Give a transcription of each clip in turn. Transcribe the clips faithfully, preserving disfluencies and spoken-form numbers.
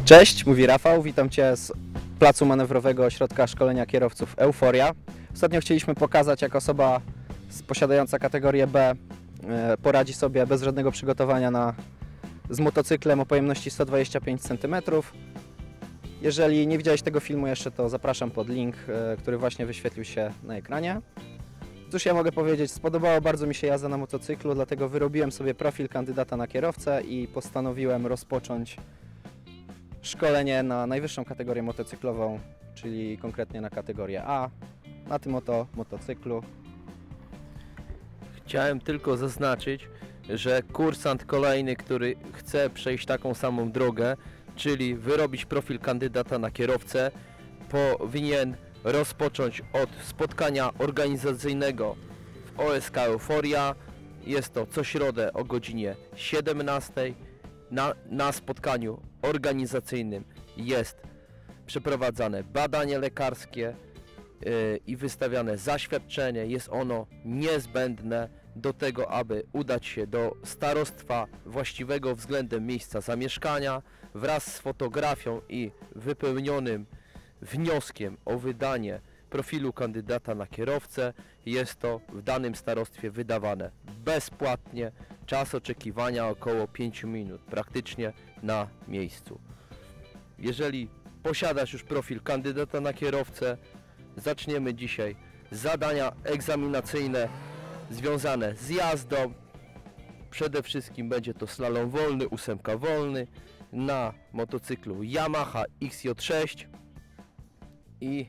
Cześć, mówi Rafał, witam Cię z placu manewrowego Ośrodka Szkolenia Kierowców Euforia. Ostatnio chcieliśmy pokazać, jak osoba posiadająca kategorię B poradzi sobie bez żadnego przygotowania na, z motocyklem o pojemności sto dwadzieścia pięć centymetrów. Jeżeli nie widziałeś tego filmu jeszcze, to zapraszam pod link, który właśnie wyświetlił się na ekranie. Cóż ja mogę powiedzieć, spodobało bardzo mi się jazda na motocyklu, dlatego wyrobiłem sobie profil kandydata na kierowcę i postanowiłem rozpocząć szkolenie na najwyższą kategorię motocyklową, czyli konkretnie na kategorię A, na tym oto motocyklu. Chciałem tylko zaznaczyć, że kursant kolejny, który chce przejść taką samą drogę, czyli wyrobić profil kandydata na kierowcę, powinien rozpocząć od spotkania organizacyjnego w O S K Euforia. Jest to co środę o godzinie siedemnastej. Na, na spotkaniu organizacyjnym jest przeprowadzane badanie lekarskie yy, i wystawiane zaświadczenie. Jest ono niezbędne do tego, aby udać się do starostwa właściwego względem miejsca zamieszkania wraz z fotografią i wypełnionym wnioskiem o wydanie profilu kandydata na kierowcę. Jest to w danym starostwie wydawane bezpłatnie. Czas oczekiwania około pięć minut, praktycznie na miejscu. Jeżeli posiadasz już profil kandydata na kierowcę, zaczniemy dzisiaj zadania egzaminacyjne związane z jazdą. Przede wszystkim będzie to slalom wolny, ósemka wolny na motocyklu Yamaha X J sześć i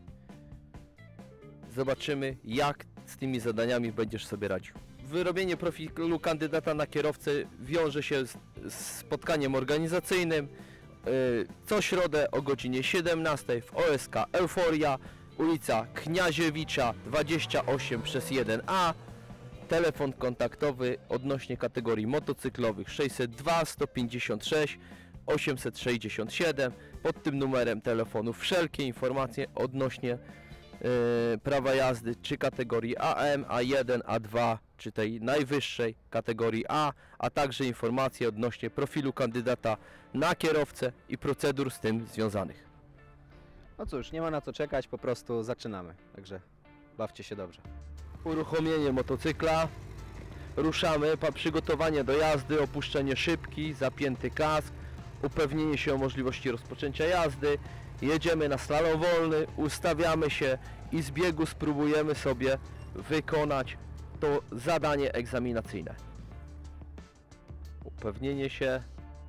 zobaczymy, jak z tymi zadaniami będziesz sobie radził. Wyrobienie profilu kandydata na kierowcę wiąże się z, z spotkaniem organizacyjnym yy, co środę o godzinie siedemnastej w O S K Euforia, ulica Kniaziewicza dwadzieścia osiem przez jeden A. Telefon kontaktowy odnośnie kategorii motocyklowych sześćset dwa sto pięćdziesiąt sześć osiemset sześćdziesiąt siedem. Pod tym numerem telefonu wszelkie informacje odnośnie Yy, prawa jazdy, czy kategorii A M, A jeden, A dwa, czy tej najwyższej kategorii A, a także informacje odnośnie profilu kandydata na kierowcę i procedur z tym związanych. No cóż, nie ma na co czekać, po prostu zaczynamy, także bawcie się dobrze. Uruchomienie motocykla, ruszamy, pa przygotowanie do jazdy, opuszczenie szybki, zapięty kask, upewnienie się o możliwości rozpoczęcia jazdy. Jedziemy na slalom wolny, ustawiamy się i z biegu spróbujemy sobie wykonać to zadanie egzaminacyjne. Upewnienie się.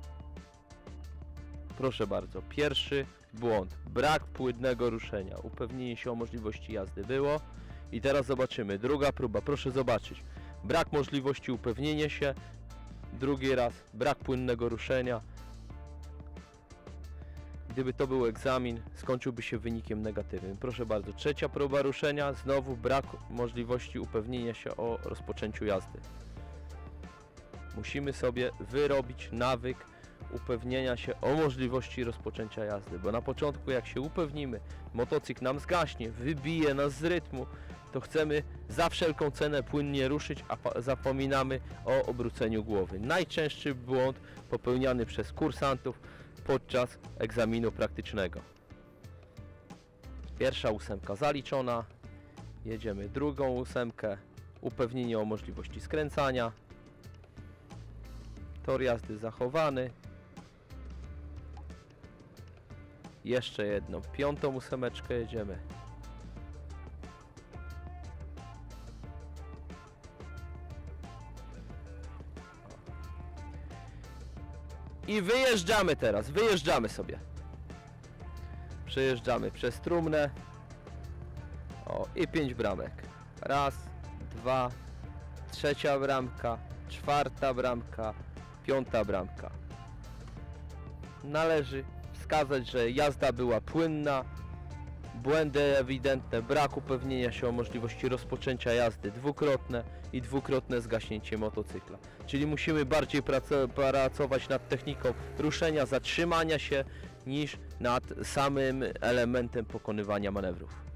Proszę bardzo, pierwszy błąd, brak płynnego ruszenia. Upewnienie się o możliwości jazdy było. I teraz zobaczymy, druga próba, proszę zobaczyć. Brak możliwości upewnienia się. Drugi raz, brak płynnego ruszenia. Gdyby to był egzamin, skończyłby się wynikiem negatywnym. Proszę bardzo, trzecia próba ruszenia, znowu brak możliwości upewnienia się o rozpoczęciu jazdy. Musimy sobie wyrobić nawyk upewnienia się o możliwości rozpoczęcia jazdy, bo na początku, jak się upewnimy, motocykl nam zgaśnie, wybije nas z rytmu, to chcemy za wszelką cenę płynnie ruszyć, a zapominamy o obróceniu głowy. Najczęstszy błąd popełniany przez kursantów podczas egzaminu praktycznego. Pierwsza ósemka zaliczona. Jedziemy drugą ósemkę. Upewnienie o możliwości skręcania. Tor jazdy zachowany. Jeszcze jedną, piątą ósemeczkę jedziemy. I wyjeżdżamy teraz, wyjeżdżamy sobie. Przejeżdżamy przez trumnę. O, i pięć bramek. Raz, dwa, trzecia bramka, czwarta bramka, piąta bramka. Należy wskazać, że jazda była płynna. Błędy ewidentne, brak upewnienia się o możliwości rozpoczęcia jazdy dwukrotne i dwukrotne zgaśnięcie motocykla. Czyli musimy bardziej pracować nad techniką ruszenia, zatrzymania się niż nad samym elementem pokonywania manewrów.